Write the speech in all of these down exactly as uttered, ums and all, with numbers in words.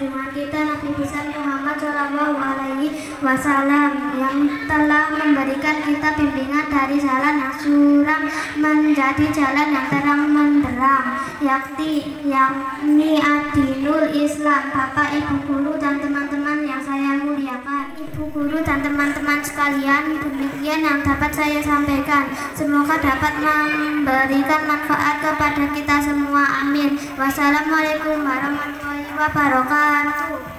junjungan kita Nabi besar Muhammad Shallallahu Alaihi Wasallam yang telah memberikan kita bimbingan dari jalan yang suram menjadi jalan yang terang menderang, yakni yakni adilul Islam. Bapak, Ibu guru dan teman-teman yang saya muliakan, Ibu guru dan teman-teman sekalian, demikian yang dapat saya sampaikan. Semoga dapat memberikan manfaat kepada kita semua. Amin. Wassalamualaikum warahmatullahi wabarakatuh.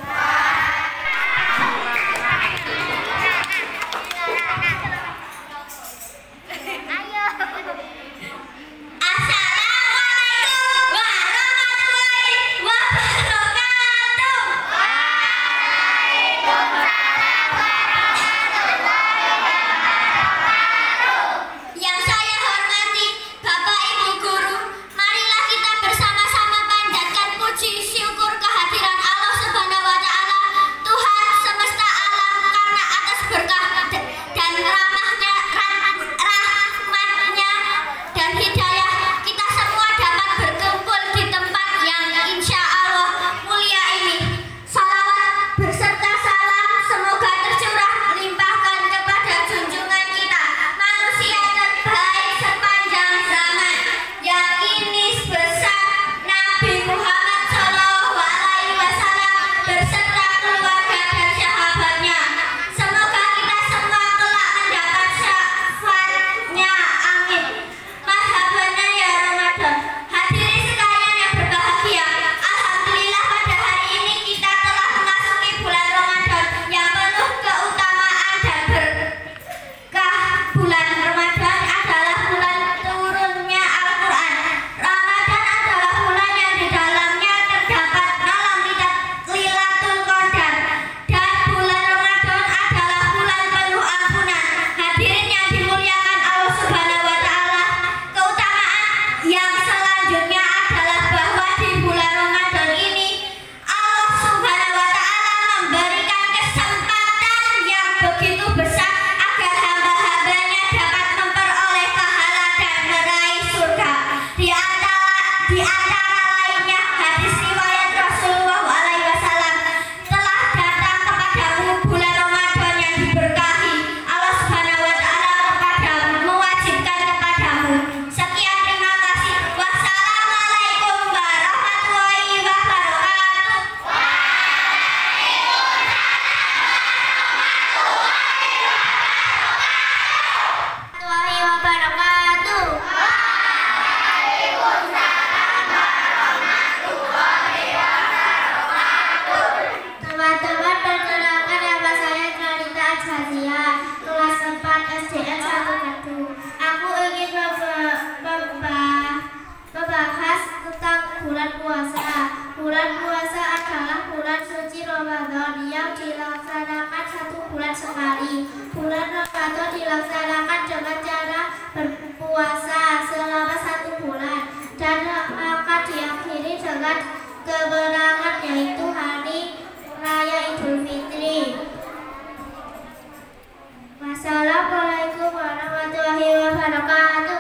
Wassalamualaikum warahmatullahi wabarakatuh.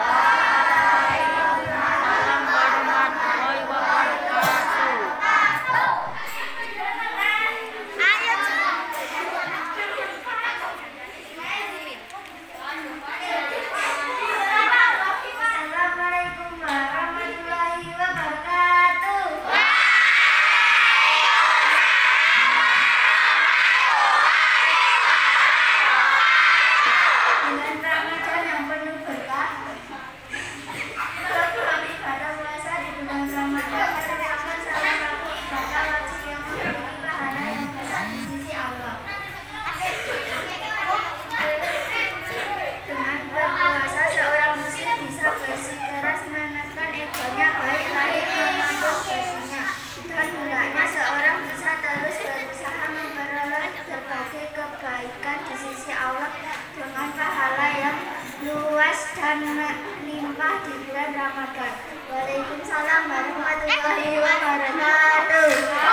Dan melimpah di bulan Ramadan. Waalaikumsalam warahmatullahi wabarakatuh.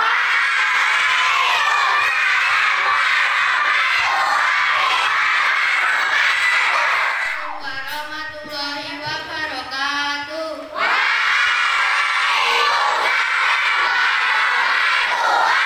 Warahmatullahi wabarakatuh.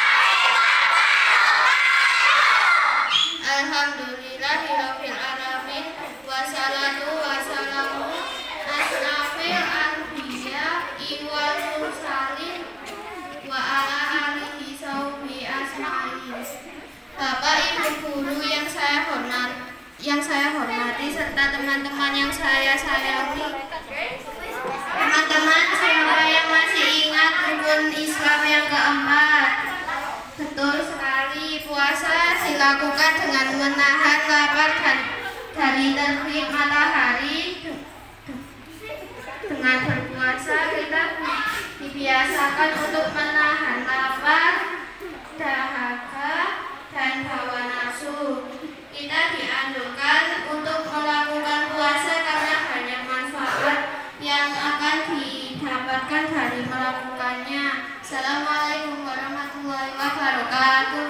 Bapak, Ibu guru yang saya hormat, yang saya hormati serta teman-teman yang saya sayangi. Teman-teman semua yang masih ingat rukun Islam yang keempat. Betul sekali, puasa dilakukan dengan menahan lapar dan dari terbit matahari. Dengan berpuasa kita dibiasakan untuk menahan lapar, dahaga, dan hawa nafsu. Kita dianjurkan untuk melakukan puasa karena banyak manfaat yang akan didapatkan dari melakukannya. Assalamualaikum warahmatullahi wabarakatuh.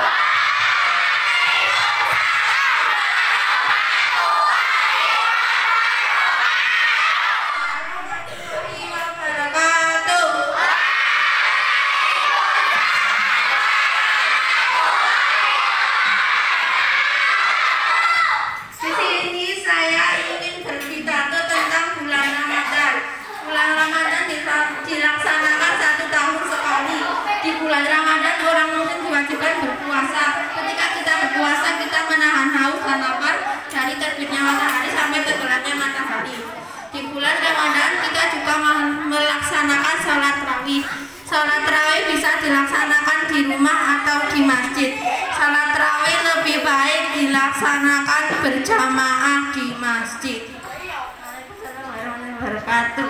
Dilaksanakan satu tahun sekali. Di bulan Ramadan orang muslim diwajibkan berpuasa. Ketika kita berpuasa, kita menahan haus dan lapar dari terbitnya matahari sampai tenggelamnya matahari. Di bulan Ramadan kita juga melaksanakan sholat tarawih. Sholat tarawih bisa dilaksanakan di rumah atau di masjid. Sholat tarawih lebih baik dilaksanakan berjamaah di masjid. Assalamualaikum warahmatullahi wabarakatuh.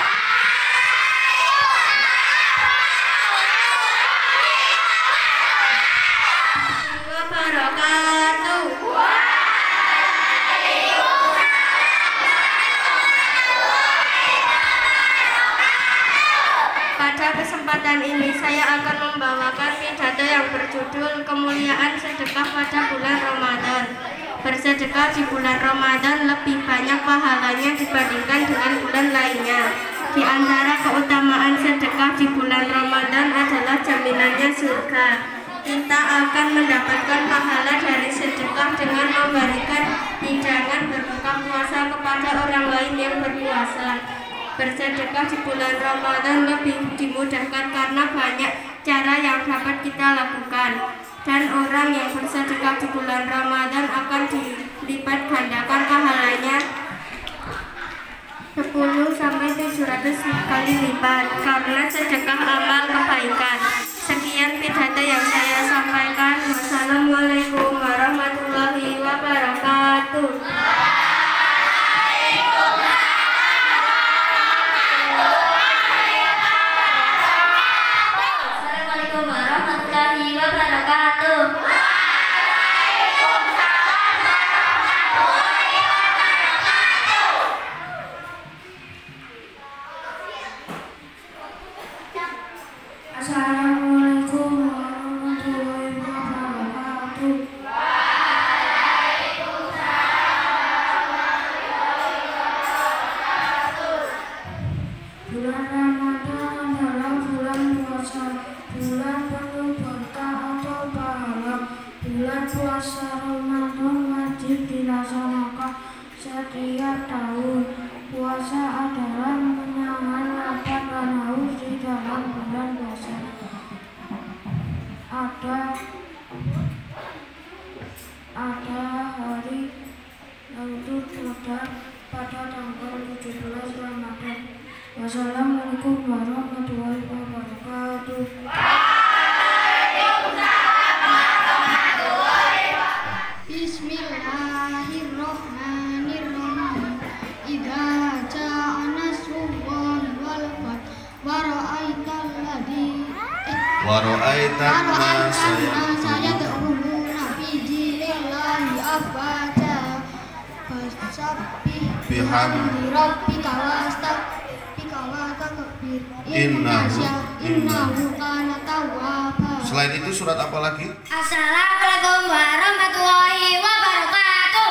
Pada kesempatan ini saya akan membawakan pidato yang berjudul Kemuliaan Sedekah pada Bulan Ramadan. Bersedekah di bulan Ramadan lebih banyak pahalanya dibandingkan dengan bulan lainnya. Di antara keutamaan sedekah di bulan Ramadan adalah jaminannya surga. Kita akan mendapatkan pahala dari sedekah dengan memberikan hidangan berbuka puasa kepada orang lain yang berpuasa. Bersedekah di bulan Ramadan lebih dimudahkan karena banyak cara yang dapat kita lakukan. Dan orang yang bersedekah di bulan Ramadan akan dilipat gandakan pahalanya sepuluh sampai tujuh ratus kali lipat karena sedekah amal kebaikan. Sekian pidato yang saya sampaikan. Wassalamualaikum warahmatullahi wabarakatuh. Assalamualaikum warahmatullahi wabarakatuh. Assalamualaikum warahmatullahi wabarakatuh. Bulan Ramadan adalah bulan puasa, bulan penuh berkah atau pahala. Bulan puasa Ramadan wajib dilaksanakan setiap tahun. Puasa adalah menahan lapar dan haus di dalam bulan puasa. Ada ada hari Lailatul Qadar pada tanggal tujuh belas Ramadan. Wassalamualaikum warahmatullahi wabarakatuh. Bismillahirrahmanirrahim. Idza jaa nasrullahi wal fath wa ra'aital ladzi wa ra'aitan nasa yadkhuluna fi dinillahi afwaja fasabbih bihamdi rabbika wastaghfirka wa takbir Innahu innahu kana tawwaba. Selain itu surat apa lagi? Assalamualaikum warahmatullahi wabarakatuh.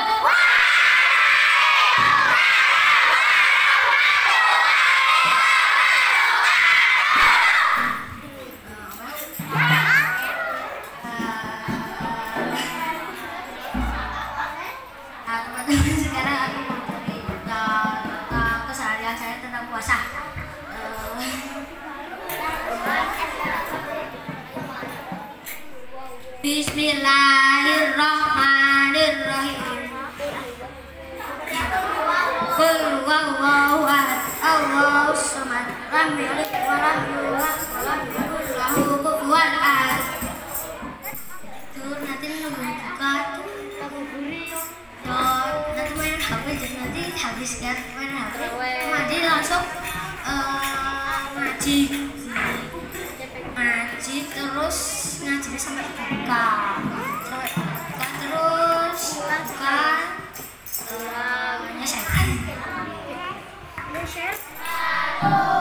Sekarang aku mau cerita keseharian saya tentang puasa. Bismillahirrahmanirrahim. Qul huwallahu ahad, Allahus samad, lam yalid wa lam yulad wa lam yakul lahu kufuwan ahad. Tur nanti ngebuka tuh nanti main H P, jadi nanti habis kan main H P nanti langsung uh, ngaji ngaji terus ngaji sampai buka sampai buka terus buka uh, nyesek.